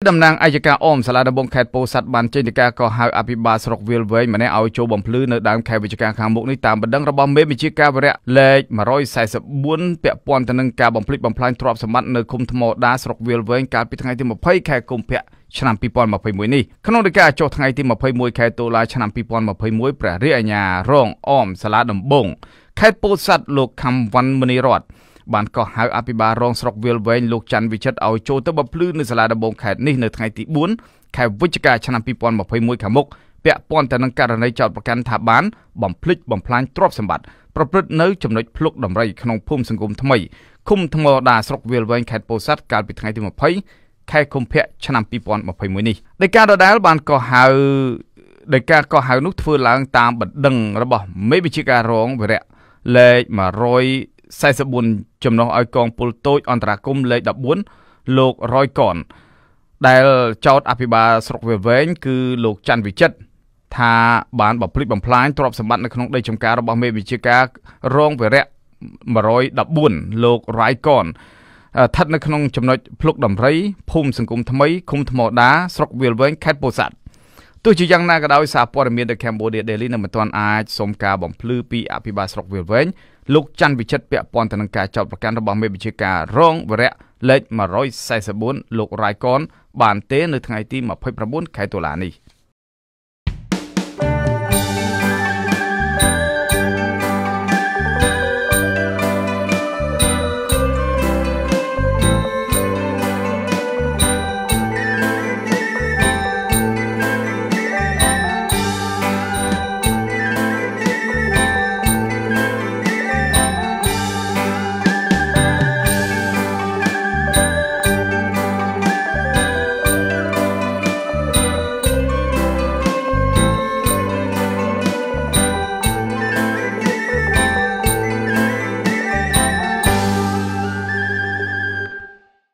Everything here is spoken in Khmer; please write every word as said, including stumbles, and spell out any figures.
តំណាងអាយកាអមសាលាដំបងខេត្តពោធិ៍សាត់បានចេញទៅការកោះហៅអភិបាលស្រុកវាលវែងម្នាក់ឲ្យចូលបំភ្លឺនៅដើមខែវិច្ឆិកាខាងមុខនេះតាមបណ្ដឹងរបស់មេបញ្ជាការវរៈលេខmột trăm bốn mươi tưពាក់ព័ន្ធទៅនឹងការបំភ្លេចបំផ្លាញទ្រព្យសម្បត្តិនៅឃុំថ្មដាស្រុកវាលវែងកាលពីថ្ងៃទីยี่สิบខែកុម្ភៈឆ្នាំยี่สิบยี่สิบเอ็ดនេះក្នុងនៃការចុះថ្ងៃទីยี่สิบเอ็ดខែតុលាឆ្នាំยี่สิบยี่สิบเอ็ดព្រះរាជអាជ្ញារងអមសាលាដំបងខេត្តពោធិ៍សាត់លោកខំវណ្ណមនីរតបានកោះហៅអភិបាលរងស្រុកវាលវែងលោកច័ន្ទវិចិត្រឲ្យចូលទៅបំភ្លឺនៅសាលាដំបងខេត្តនេះនៅថ្ងៃទីbốnខែវិច្ឆិកាឆ្នាំยี่สิบยี่สิบเอ็ดខាងមុខពាក់ព័ន្ធទៅនឹងករណីចោទប្រកាន់ថាបានបំភ្លេចបំផ្លាញទ្រព្យសម្បត្តិប្រព្រឹត្តនៅចំណុចភ្លុកដំរីក្នុងភូមិសង្គមថ្មីឃុំថ្មដាស្រុកវាលវែងខេត្តពោធិ៍សាត់កាលពីថ្ងៃទីยี่สิบខែកុម្ភៈឆ្នាំยี่สิบยี่สิบเอ็ดនេះដោយការដដែលបានកោះហៅដោយការកោះហៅនោះធ្វើឡើងតាមបណ្ដឹងរបស់មេបញ្ជាការរងវរៈលេខmột trăm bốn mươi tưចំណុះឲ្យកងពលតូចអន្តរាគមលេខ14លោករយកនដែលចោតអភិបាលស្រុកវាលវែងគឺលោកច័ន្ទវិចិត្រថាបានបំភ្លេចបំផ្លាញទ្រព្យសម្បត្តិនៅក្នុងដីចម្ការរបស់មេបញ្ជាការរងវរៈmột trăm mười bốnលោករយកនស្ថិតនៅក្នុងចំណុចភ្លុកដំរីភូមិសង្គមថ្មីឃុំថ្មដាស្រុកវាលវែងខេត្តពោធិ៍សាត់ទោះជាយ៉ាងណាក៏ដោយសារព័ត៌មាននៅ Cambodia Daily នៅមិនទាន់អាចសុំការបំភ្លឺពីអភិបាលស្រុកវាលវែងលោកច័ន្ទវិចិត្រពាក់ព័ន្ធទៅនឹងការចោទប្រកាន់របស់មេបញ្ជាការរងវរៈលេខmột trăm bốn mươi tưលោករយកនបានទេនៅថ្ងៃទីยี่สิบเก้าខែតុលានេះ